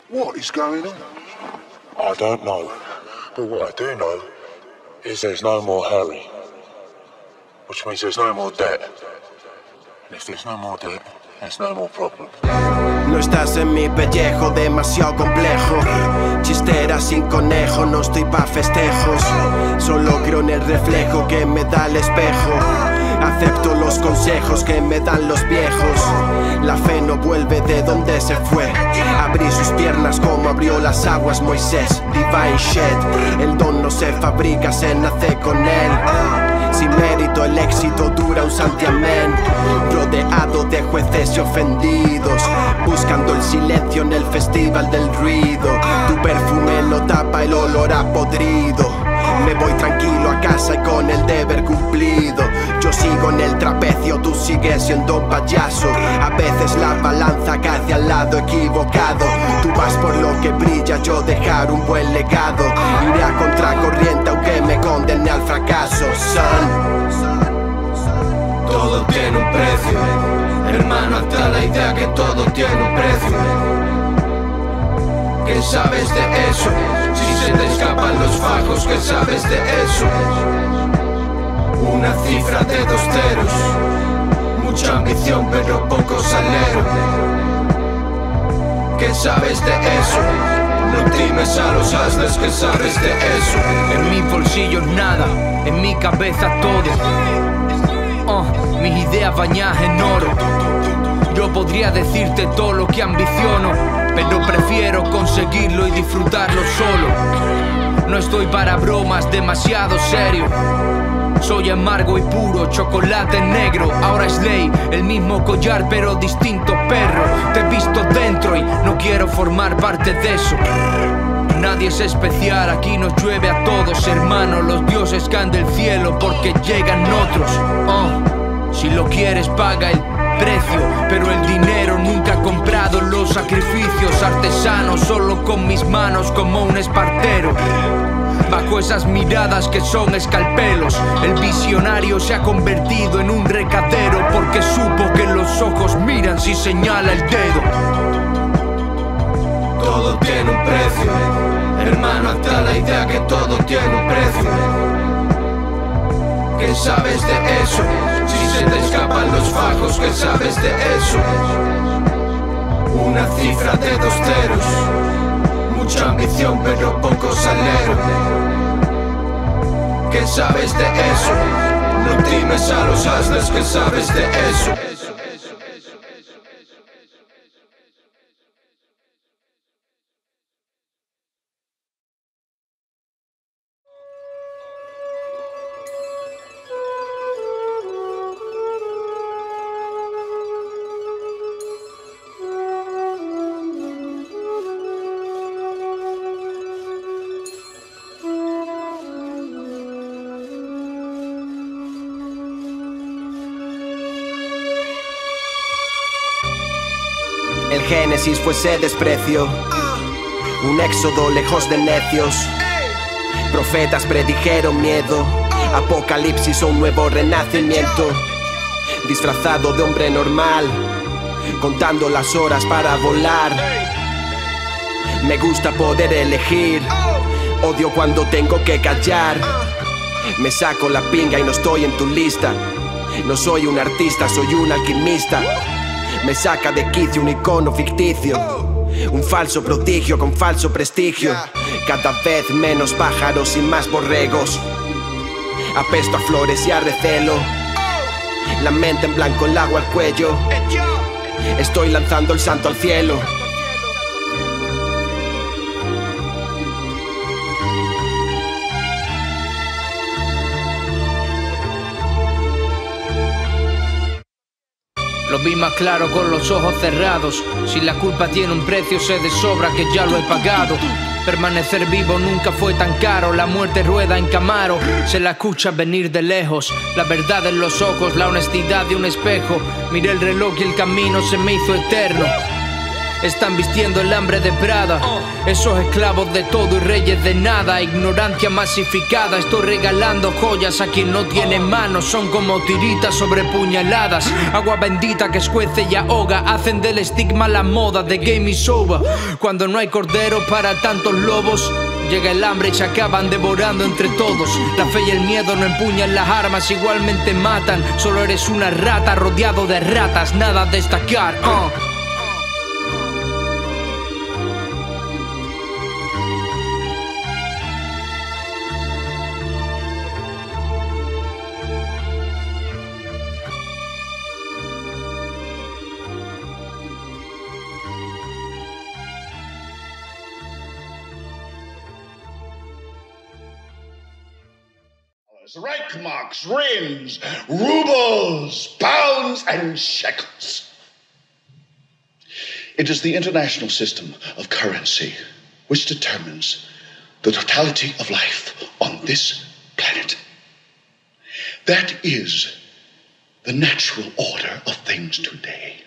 What is going on? I don't know. But what I do know is there's no more Harry. Which means there's no more debt. And if there's no more debt, there's no more problem. No estás en mi pellejo, demasiado complejo. Chistera sin conejo, no estoy pa' festejos. Solo creo en el reflejo que me da el espejo. Acepto los consejos que me dan los viejos. La fe no vuelve de donde se fue. Abrí sus piernas como abrió las aguas Moisés. Divine shit. El don no se fabrica, se nace con él. Sin mérito el éxito dura un santiamén. Rodeado de jueces y ofendidos, buscando el silencio en el festival del ruido. Tu perfume lo tapa el olor a podrido. Me voy tranquilo a casa y con el deber cumplido. Yo sigo en el trapecio, tú sigues siendo un payaso. A veces la balanza cae hacia el lado equivocado. Tú vas por lo que brilla, yo dejar un buen legado. Iré a contracorriente aunque me condene al fracaso, son. Todo tiene un precio, hermano, hasta la idea que todo tiene un precio. ¿Qué sabes de eso? Si se te escapan los fajos, ¿qué sabes de eso? Una cifra de 2 ceros, mucha ambición pero poco salero. ¿Qué sabes de eso? No times a los asnos, ¿qué sabes de eso? En mi bolsillo nada, en mi cabeza todo. Mis ideas bañadas en oro. Yo podría decirte todo lo que ambiciono, pero prefiero conseguirlo y disfrutarlo solo. No estoy para bromas, demasiado serio. Soy amargo y puro, chocolate negro. Ahora es ley, el mismo collar pero distinto perro. Te he visto dentro y no quiero formar parte de eso. Nadie es especial, aquí nos llueve a todos, hermano. Los dioses caen del cielo porque llegan otros. Si lo quieres paga el precio, pero el dinero nunca ha comprado los sacrificios. Artesano solo con mis manos como un espartero. Bajo esas miradas que son escalpelos, el visionario se ha convertido en un recadero, porque supo que los ojos miran si señala el dedo. Todo tiene un precio, hermano, hasta la idea que todo tiene un precio. ¿Qué sabes de eso? Si se te escapan los fajos, ¿qué sabes de eso? Una cifra de 2 ceros, mucha ambición pero poco salero. ¿Qué sabes de eso? No times a los asnos, ¿qué sabes de eso? El génesis fue ese desprecio, un éxodo lejos de necios. Profetas predijeron miedo, apocalipsis o un nuevo renacimiento. Disfrazado de hombre normal, contando las horas para volar. Me gusta poder elegir, odio cuando tengo que callar. Me saco la pinga y no estoy en tu lista. No soy un artista, soy un alquimista. Me saca de quicio un icono ficticio, un falso prodigio con falso prestigio. Cada vez menos pájaros y más borregos. Apesto a flores y a recelo. La mente en blanco, el agua al cuello. Estoy lanzando el santo al cielo. Lo vi más claro con los ojos cerrados. Si la culpa tiene un precio, sé de sobra que ya lo he pagado. Permanecer vivo nunca fue tan caro. La muerte rueda en Camaro, se la escucha venir de lejos. La verdad en los ojos, la honestidad de un espejo. Miré el reloj y el camino se me hizo eterno. están vistiendo el hambre de Prada. Esos esclavos de todo y reyes de nada. Ignorancia masificada. Estoy regalando joyas a quien no tiene manos. Son como tiritas sobre puñaladas. Agua bendita que escuece y ahoga. Hacen del estigma la moda de game is over. Cuando no hay cordero para tantos lobos, llega el hambre y se acaban devorando entre todos. La fe y el miedo no empuñan las armas, igualmente matan. Solo eres una rata rodeado de ratas, nada a destacar. Reichmarks, rims, rubles, pounds, and shekels. It is the international system of currency which determines the totality of life on this planet. That is the natural order of things today.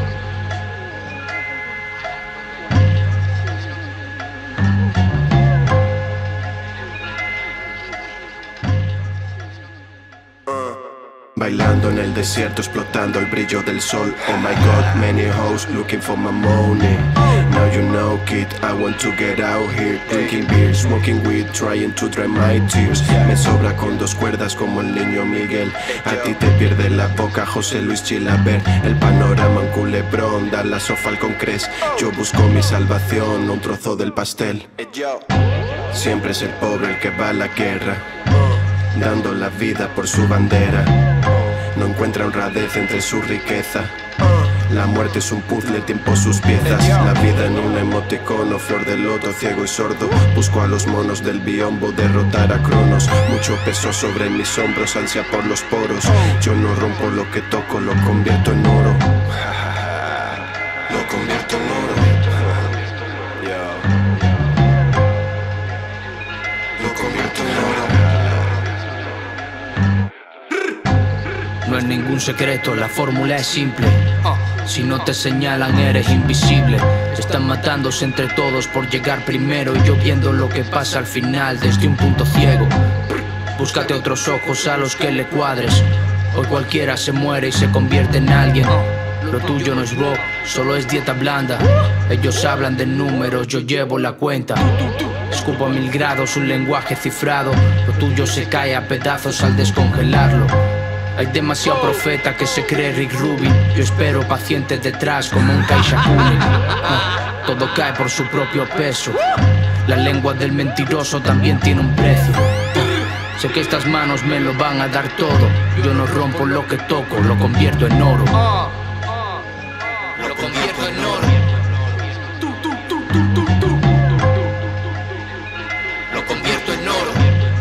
Bailando en el desierto, explotando el brillo del sol. Oh my God, many hoes looking for my money. Now you know, kid, I want to get out here. Drinking beer, smoking weed, trying to dry my tears. Me sobra con dos cuerdas como el niño Miguel. A ti te pierde la boca José Luis Chilaver. El panorama, un culebrón, Dallas o Falcon Crest. Yo busco mi salvación, un trozo del pastel. Siempre es el pobre el que va a la guerra, dando la vida por su bandera. No encuentra honradez entre su riqueza. La muerte es un puzzle, el tiempo sus piezas. La vida en un emoticono, flor de loto, ciego y sordo. Busco a los monos del biombo, derrotar a Cronos. Mucho peso sobre mis hombros, ansia por los poros. Yo no rompo lo que toco, lo convierto en oro. Lo convierto en oro. Lo convierto en oro. No es ningún secreto, la fórmula es simple. Si no te señalan eres invisible. Están matándose entre todos por llegar primero, y yo viendo lo que pasa al final desde un punto ciego. Búscate otros ojos a los que le cuadres. Hoy cualquiera se muere y se convierte en alguien. Lo tuyo no es rock, solo es dieta blanda. Ellos hablan de números, yo llevo la cuenta. Escupo a 1000 grados, un lenguaje cifrado. Lo tuyo se cae a pedazos al descongelarlo. Hay demasiado profeta que se cree Rick Rubin. Yo espero paciente detrás como un Kaishakuni. Todo cae por su propio peso. La lengua del mentiroso también tiene un precio. Sé que estas manos me lo van a dar todo. Yo no rompo lo que toco, lo convierto en oro. Lo convierto en oro. Lo convierto en oro.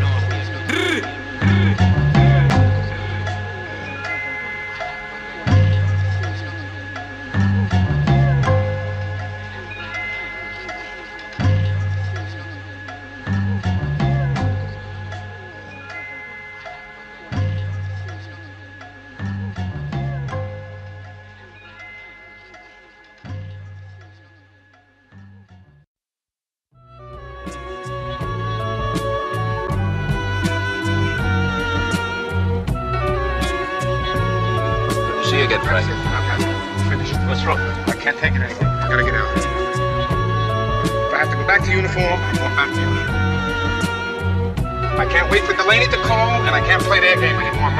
See you again, Frank. Okay. Finish. What's wrong? I can't take it anymore. I gotta get out. If I have to go back to uniform, I'm going back to uniform. I can't wait for Delaney to call, and I can't play their game anymore.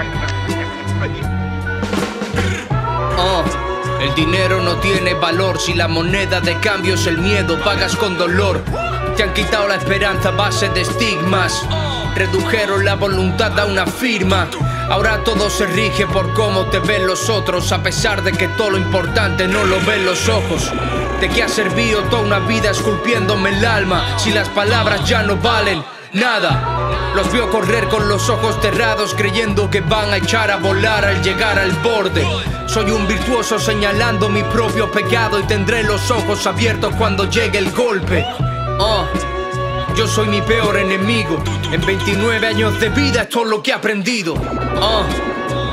El dinero no tiene valor si la moneda de cambio es el miedo, pagas con dolor. Te han quitado la esperanza a base de estigmas. Redujeron la voluntad a una firma. Ahora todo se rige por cómo te ven los otros, a pesar de que todo lo importante no lo ven los ojos. ¿De qué ha servido toda una vida esculpiéndome el alma si las palabras ya no valen nada? Los veo correr con los ojos cerrados, creyendo que van a echar a volar al llegar al borde. Soy un virtuoso señalando mi propio pecado, y tendré los ojos abiertos cuando llegue el golpe. Yo soy mi peor enemigo. En 29 años de vida esto es lo que he aprendido.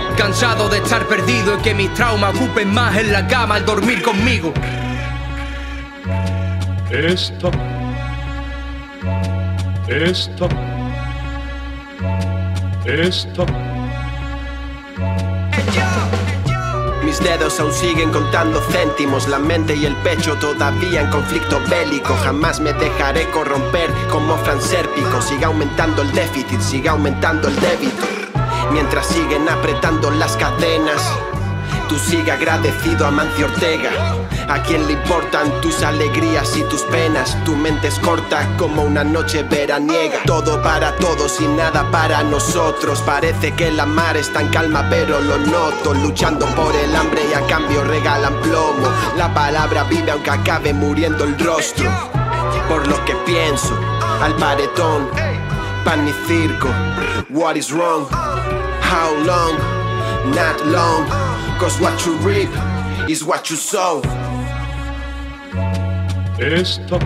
Cansado de estar perdido y que mis traumas ocupen más en la cama al dormir conmigo. Esto. Mis dedos aún siguen contando céntimos, la mente y el pecho todavía en conflicto bélico. Jamás me dejaré corromper como Fran Sérpico. Siga aumentando el déficit, siga aumentando el débito. Mientras siguen apretando las cadenas, tú sigue agradecido a Mancio Ortega. ¿A quién le importan tus alegrías y tus penas? Tu mente es corta como una noche veraniega. Todo para todos y nada para nosotros. Parece que la mar está en calma pero lo noto. Luchando por el hambre y a cambio regalan plomo. La palabra vive aunque acabe muriendo el rostro. Por lo que pienso, al paredón, pan y circo. What is wrong? How long? Not long. Cause what you reap is what you sow. Esto.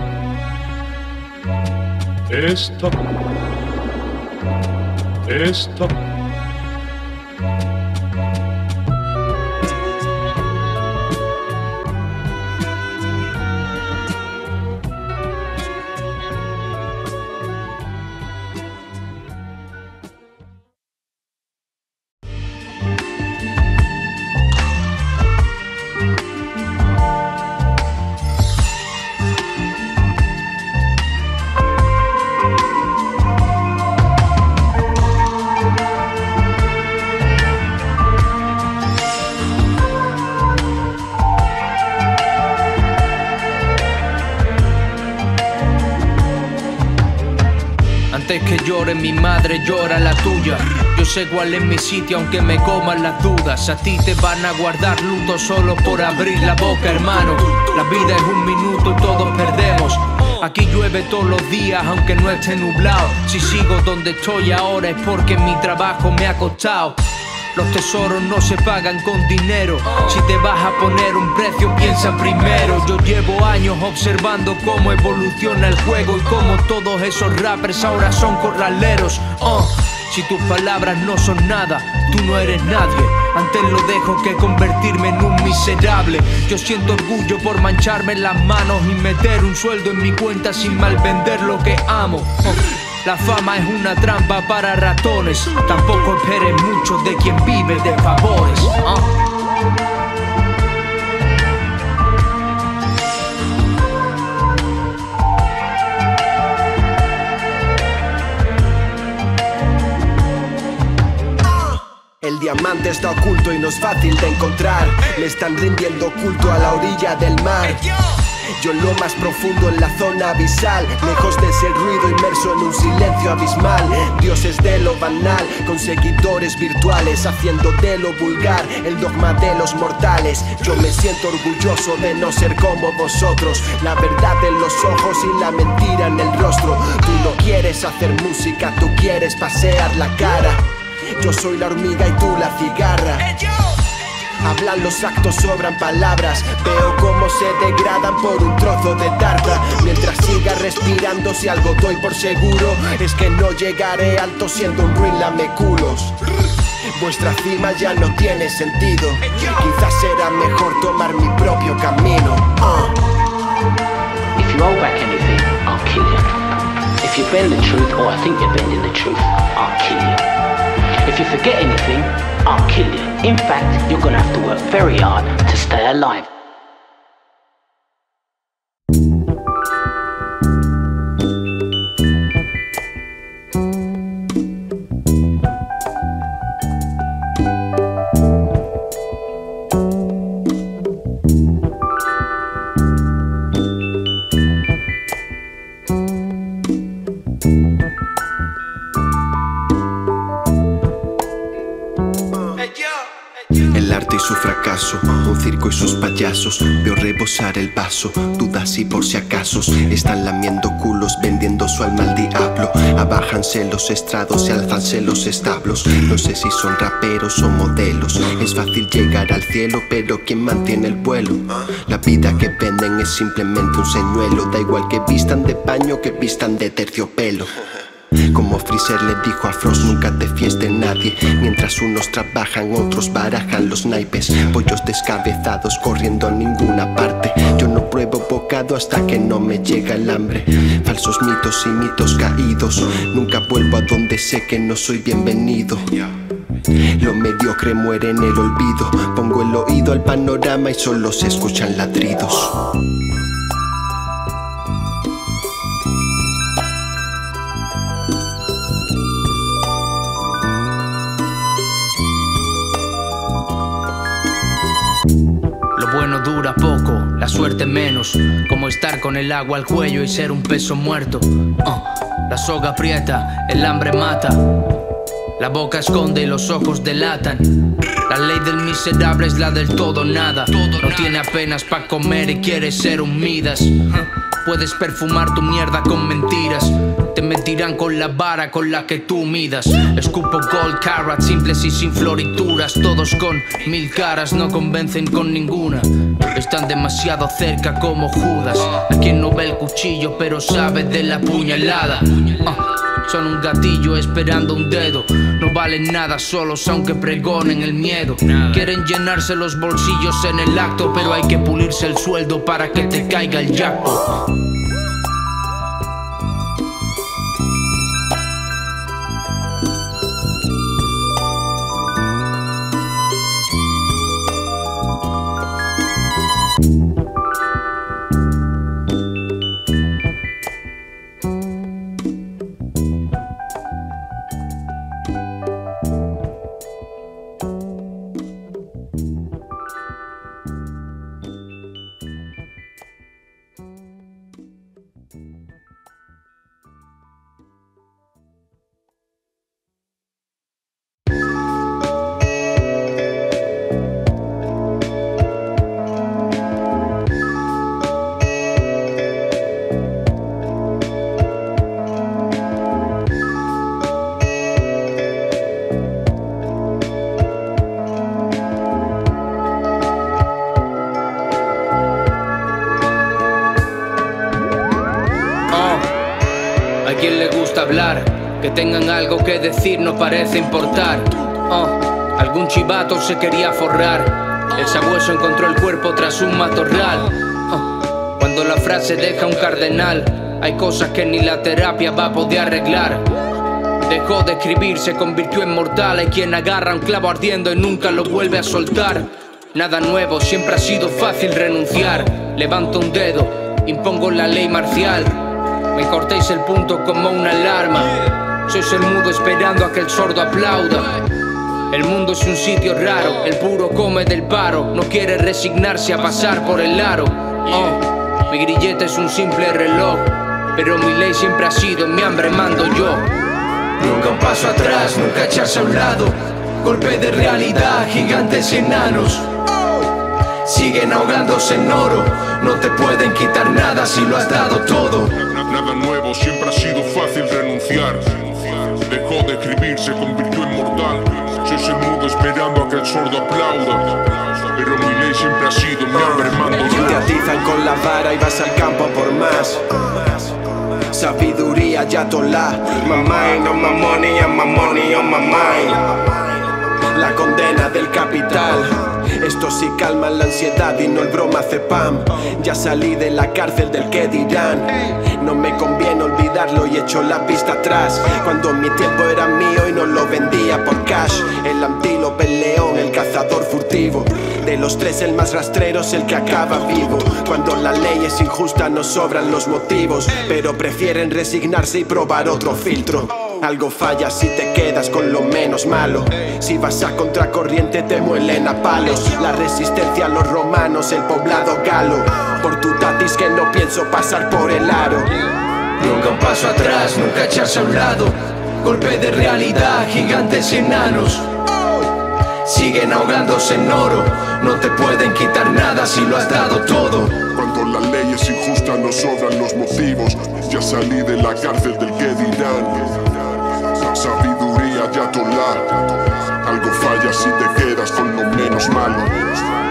Antes que llore mi madre, llora la tuya. Yo sé cuál es mi sitio aunque me coman las dudas. A ti te van a guardar luto solo por abrir la boca, hermano. La vida es un minuto y todos perdemos. Aquí llueve todos los días aunque no esté nublado. Si sigo donde estoy ahora es porque mi trabajo me ha costado. Los tesoros no se pagan con dinero. Si te vas a poner un precio, piensa primero. Yo llevo años observando cómo evoluciona el juego y cómo todos esos rappers ahora son corraleros. Si tus palabras no son nada, tú no eres nadie. Antes lo dejo que convertirme en un miserable. Yo siento orgullo por mancharme las manos y meter un sueldo en mi cuenta sin malvender lo que amo. La fama es una trampa para ratones. Tampoco esperes mucho de quien vive de favores. El diamante está oculto y no es fácil de encontrar. Le están rindiendo culto a la orilla del mar. Yo en lo más profundo, en la zona abisal, lejos de ese ruido, inmerso en un silencio abismal. Dioses de lo banal, con seguidores virtuales, haciendo de lo vulgar el dogma de los mortales. Yo me siento orgulloso de no ser como vosotros. La verdad en los ojos y la mentira en el rostro. Tú no quieres hacer música, tú quieres pasear la cara. Yo soy la hormiga y tú la cigarra. Hablan los actos, sobran palabras. Veo cómo se degradan por un trozo de tarta. Mientras siga respirando, si algo doy por seguro, es que no llegaré alto siendo un ruin lameculos. Vuestra cima ya no tiene sentido. Quizás será mejor tomar mi propio camino. If you hold back anything, I'll kill you. If you bend the truth, or I think you're bending the truth, I'll kill you. If you forget anything, I'll kill you. In fact, you're gonna have to work very hard to stay alive. El arte y su fracaso, un circo y sus payasos. Veo rebosar el vaso, dudas y por si acaso. Están lamiendo culos, vendiendo su alma al diablo. Abájanse los estrados y alzanse los establos. No sé si son raperos o modelos. Es fácil llegar al cielo, pero ¿quién mantiene el vuelo? La vida que venden es simplemente un señuelo. Da igual que vistan de paño, que vistan de terciopelo. Como Freezer le dijo a Frost, nunca te fíes de nadie. Mientras unos trabajan, otros barajan los naipes. Pollos descabezados corriendo a ninguna parte. Yo no pruebo bocado hasta que no me llega el hambre. Falsos mitos y mitos caídos. Nunca vuelvo a donde sé que no soy bienvenido. Lo mediocre muere en el olvido. Pongo el oído al panorama y solo se escuchan ladridos. Lo bueno dura poco, la suerte menos. Como estar con el agua al cuello y ser un peso muerto. La soga aprieta, el hambre mata. La boca esconde y los ojos delatan. La ley del miserable es la del todo nada. No tiene apenas pa' comer y quiere ser un Midas. Puedes perfumar tu mierda con mentiras. Te mentirán con la vara con la que tú midas. Escupo gold carrot, simples y sin florituras. Todos con 1000 caras, no convencen con ninguna. Están demasiado cerca como Judas. A quien no ve el cuchillo pero sabe de la puñalada. Son un gatillo esperando un dedo. No valen nada solos aunque pregonen el miedo. Quieren llenarse los bolsillos en el acto, pero hay que pulirse el sueldo para que te caiga el jackpot. A quien le gusta hablar, que tengan algo que decir no parece importar. Algún chivato se quería forrar. El sabueso encontró el cuerpo tras un matorral. Cuando la frase deja un cardenal, hay cosas que ni la terapia va a poder arreglar. Dejó de escribir, se convirtió en mortal. Hay quien agarra un clavo ardiendo y nunca lo vuelve a soltar. Nada nuevo, siempre ha sido fácil renunciar. Levanto un dedo, impongo la ley marcial. Me cortéis el punto como una alarma. Sois el mudo esperando a que el sordo aplauda. El mundo es un sitio raro, el puro come del paro. No quiere resignarse a pasar por el aro. Mi grillete es un simple reloj, pero mi ley siempre ha sido, en mi hambre mando yo. Nunca un paso atrás, nunca echarse a un lado. Golpe de realidad, gigantes y enanos siguen ahogándose en oro. No te pueden quitar nada si lo has dado todo. Nada nuevo, siempre ha sido fácil renunciar. Dejó de escribir, se convirtió en mortal. Sois el mudo esperando a que el sordo aplauda. Pero mi ley siempre ha sido, mi hambre mando yo. Te atizan con la vara y vas al campo por más. Sabiduría Ayatollah. My mind on my money and my money on my mind. La condena del capital. Esto sí calma la ansiedad y no el bromazepam. Ya salí de la cárcel del que dirán. No me conviene olvidarlo y echo la vista atrás. Cuando mi tiempo era mío y no lo vendía por cash. El antílope, el león, el cazador furtivo. De los tres el más rastrero es el que acaba vivo. Cuando la ley es injusta nos sobran los motivos, pero prefieren resignarse y probar otro filtro. Algo falla si te quedas con lo menos malo. Si vas a contracorriente te muelen a palos. La resistencia a los romanos, el poblado galo. Por tu tatis que no pienso pasar por el aro. Nunca un paso atrás, nunca echarse a un lado. Golpe de realidad, gigantes y enanos siguen ahogándose en oro. No te pueden quitar nada si lo has dado todo. Cuando la ley es injusta nos sobran los motivos. Ya salí de la cárcel del que dirán. Sabiduría Ayatollah. Algo falla si te quedas con lo menos malo.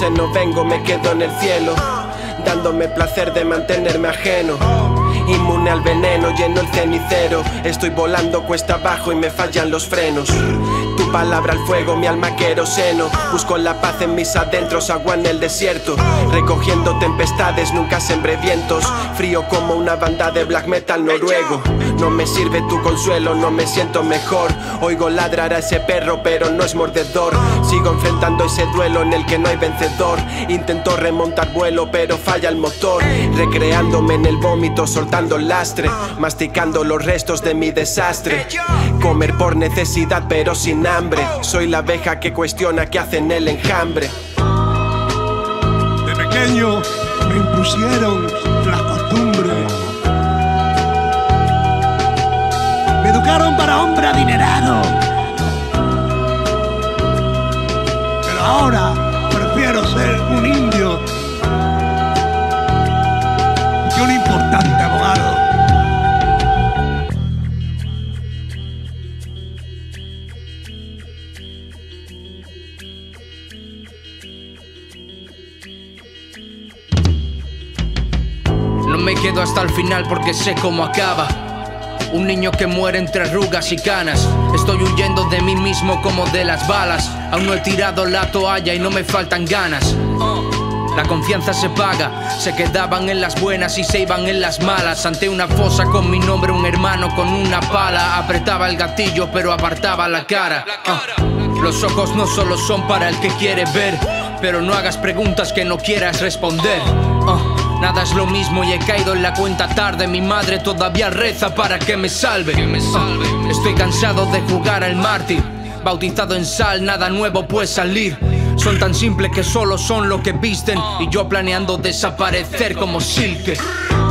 sé, no vengo, me quedo en el cielo, dándome placer de mantenerme ajeno. Inmune al veneno, lleno el cenicero. Estoy volando cuesta abajo y me fallan los frenos. Tu palabra al fuego, mi alma queroseno. Busco la paz en mis adentros, agua en el desierto. Recogiendo tempestades, nunca sembré vientos. Frío como una banda de black metal noruego. No me sirve tu consuelo, no me siento mejor. Oigo ladrar a ese perro, pero no es mordedor. Sigo enfrentando ese duelo en el que no hay vencedor. Intento remontar vuelo, pero falla el motor. Recreándome en el vómito, soltando el lastre. Masticando los restos de mi desastre. Comer por necesidad, pero sin hambre. Soy la abeja que cuestiona qué hace en el enjambre. De pequeño me impusieron las costumbres. Me educaron para hombre adinerado. Pero ahora prefiero ser un indio que un importante abogado. No me quedo hasta el final porque sé cómo acaba. Un niño que muere entre arrugas y canas. Estoy huyendo de mí mismo como de las balas. Aún no he tirado la toalla y no me faltan ganas. La confianza se paga. Se quedaban en las buenas y se iban en las malas. Ante una fosa con mi nombre, un hermano con una pala. Apretaba el gatillo pero apartaba la cara. Los ojos no solo son para el que quiere ver, pero no hagas preguntas que no quieras responder. Nada es lo mismo y he caído en la cuenta tarde. Mi madre todavía reza para que me salve. Estoy cansado de jugar al mártir. Bautizado en sal, nada nuevo puede salir. Son tan simples que solo son lo que visten. Y yo planeando desaparecer como Silke.